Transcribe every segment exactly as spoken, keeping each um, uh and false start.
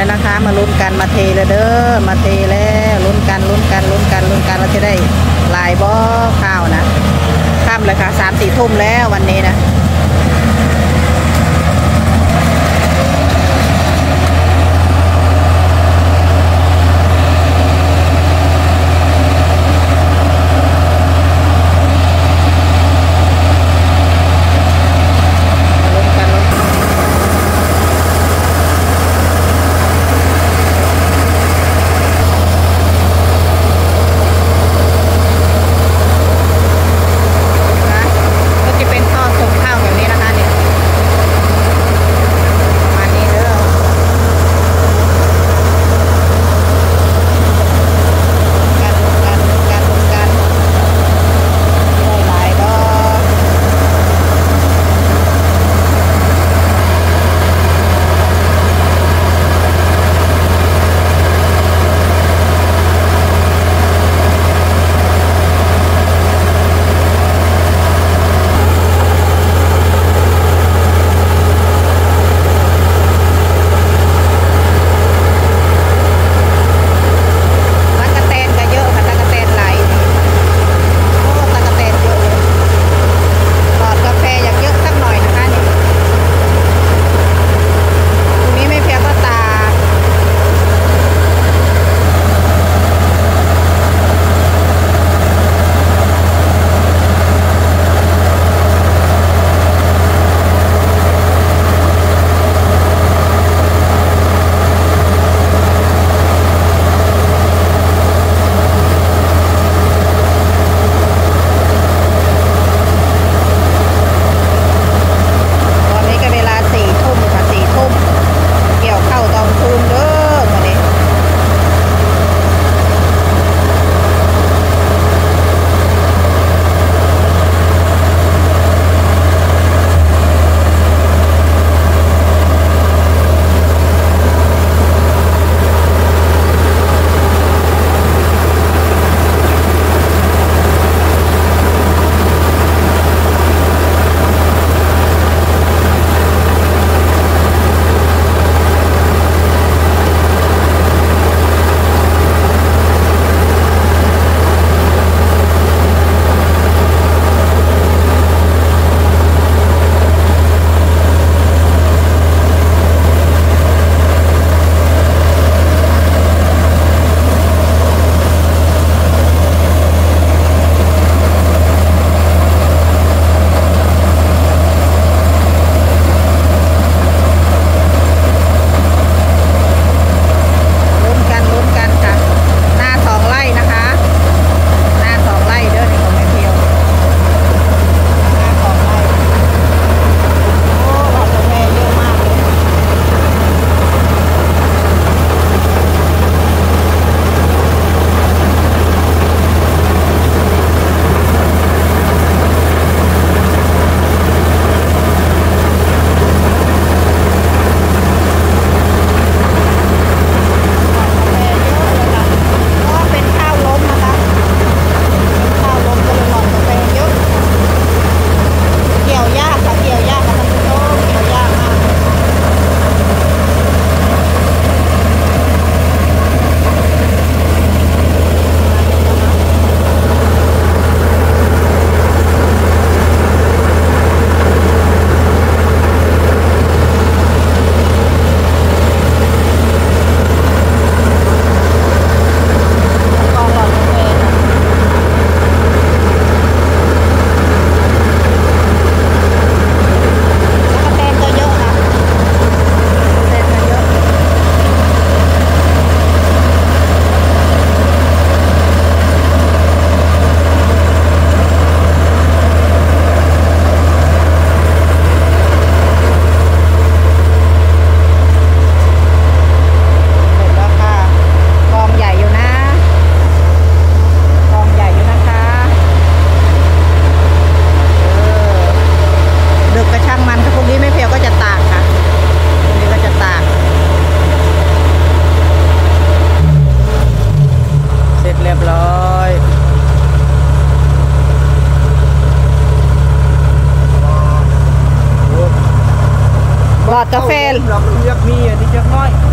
แล้วนะคะมาลุ้นกันมาเทเลยเด้อมาเทแล้วลุ้นกันลุ้นกันลุ้นกันลุ้นกันเราจะได้ลายบ่อข้าวนะค่ำเลยค่ะสามสี่ทุ่มแล้ววันนี้นะข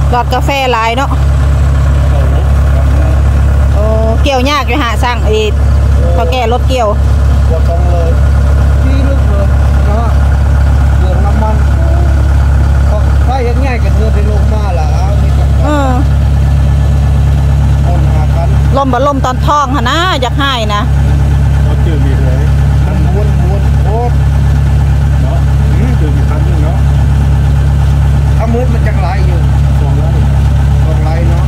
หลอดกาแฟหลายเนาะโอ้เกี่ยวยากอยู่หาสั่งอีกพอแก่รถเกี่ยวปวดตรงเลยที่ลึกเลยนะเรื่องน้ำมันถ้าอย่างง่ายกับเธอไปลงมาล่ะนี่ก็เออคนหากันลมบ่ลมตอนท้องหะนะอยากให้นะเขาเจอมีเลยมันม้วนม้วนโคตรเนาะเจอมีคันนึงเนาะถ้ามืดมันจังไรอยู่สองไร่สองไรเนาะ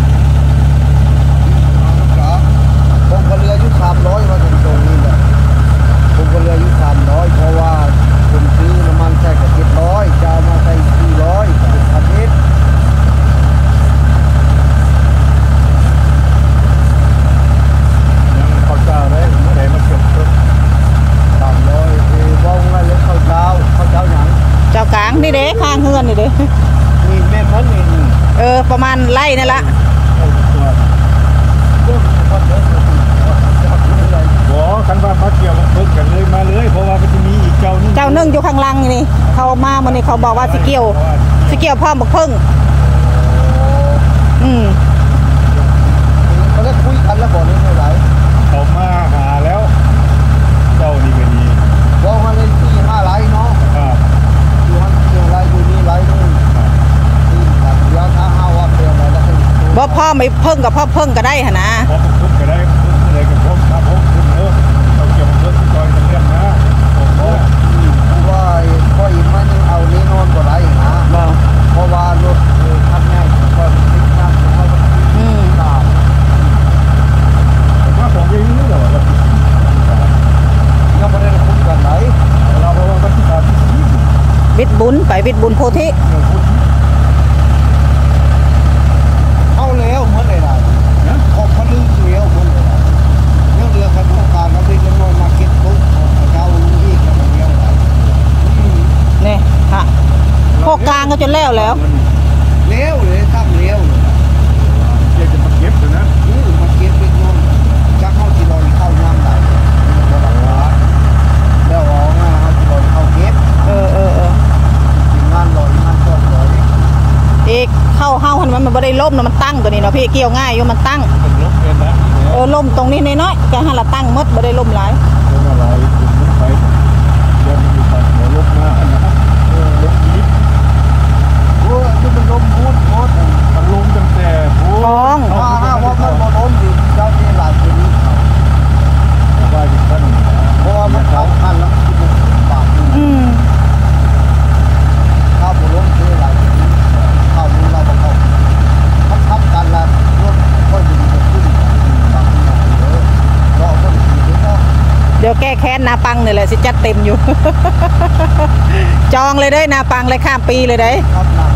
ครับผมก็เรือยุสามร้อยมาถึงตรงนี้แหละผมก็เรือยุสามร้อยเพราะว่าผมซื้อน้ำมันใส่กับเจ็ดร้อยจะมาใส่สี่ร้อยเป็นพันเมตรยังเขาเจ้าได้เมื่อไหร่มาเก็บรถสามร้อยเออว่าไงเลยข้าวเจ้าข้าวเจ้าหนังเจ้ากลางนี่เด้ข้างเฮือนนี่เด้นี่แม่พันนี่เออประมาณไร่นี่ละบ่คันว่ามาเกี่ยวมาเพิ่งกันเลยมาเลยเพราะว่ามันจะมีอีกเจ้านึงเจ้านึงอยู่ข้างล่างนี่เขามาเมื่อนี้เขาบอกว่าสิเกี่ยวสิเกี่ยวพร้อมบักเพิ่งอืมเขาได้คุยกันแล้วบอกนี่เท่าไหร่เขามาหาแล้วเจ้านี่ก็ดีว่ามาเล่นที่ห้าไร่เนาะอยู่ห้าเกี่ยวไร่อยู่นี่ไร่นึงที่แบบยาท่าห้าว่าเกี่ยวอะไรแล้วบ่พ่อไม่เพิ่งกับพ่อเพิ่งก็ได้หะนะพ่อเพิ่งก็ได้อะไรกับพ่อมาพ่อคุณเออเราเกี่ยวกับเรื่องจอยกันเรียนนะผมก็ว่าพ่ออีกมันยังเอานี้นอนก็ได้นะเพราะว่ารถคันใหญ่ก็ติดน้ำเขาอืมตามผมว่าของเองนี่เหรอเรายังไม่ได้คุยกันไหนเราเพราะว่าวันที่สามที่สี่วิทย์บุญไปวิทย์บุญโพธิเอาแล้วเมื่อไหร่ล่ะนะขอบพันลึงเสียวเมื่อไหร่ล่ะยังเรือคันต้องการกับวิทย์ยังน้อยมาเก็ตปุ๊บเจ้าอีกแล้วมันเลี้ยงไหลนี่ฮะโคกลางก็จนแล้วแล้วเลี้ยวเลยตั้งเลี้ยวเดี๋ยวจะมาเก็บเลยนะอือมาเก็บไปนู่นจักเข้าที่ลอยเข้าน้ำไหลบ่หลังวาแล้วออกมาเข้าที่ลอยเข้าเก็บเออเออเอองานลอยงานต้นลอยอีกเข้าเฮามันมันบ่ได้ล่มนะมันตั้งตัวนี้เนาะพี่เกี่ยวง่ายอยู่มันตั้งเออล่มตรงนี้น้อยๆแกให้ละตั้งมดบ่ได้ล่มหลายล่มหลายคุณมันไปเดินอยู่ทางหัวลบมาอันนะเออลบยิบโอ้ยมันลมพูดพูดมันลมตั้งแต่ฟองว่าว่ามันบ่ล้มดิเจ้านี่หลายคนนี้เขาว่าอยู่ท่านเพราะว่ามันเข้าคันแล้วมันคิดเป็นบาปอืมข้าวบ่ล้มคือหลายคนนี้ข้าวมือเราบ่เข้ามันทับกันแล้วรถค่อยดึงขึ้นบางอย่างเยอะรอบ่ดีเนาะเดี๋ยวแก้แค้นนาปังนี่แหละสิจัดเต็มอยู่จองเลยเด้นาปังเลยข้ามปีเลยเด้ครับนา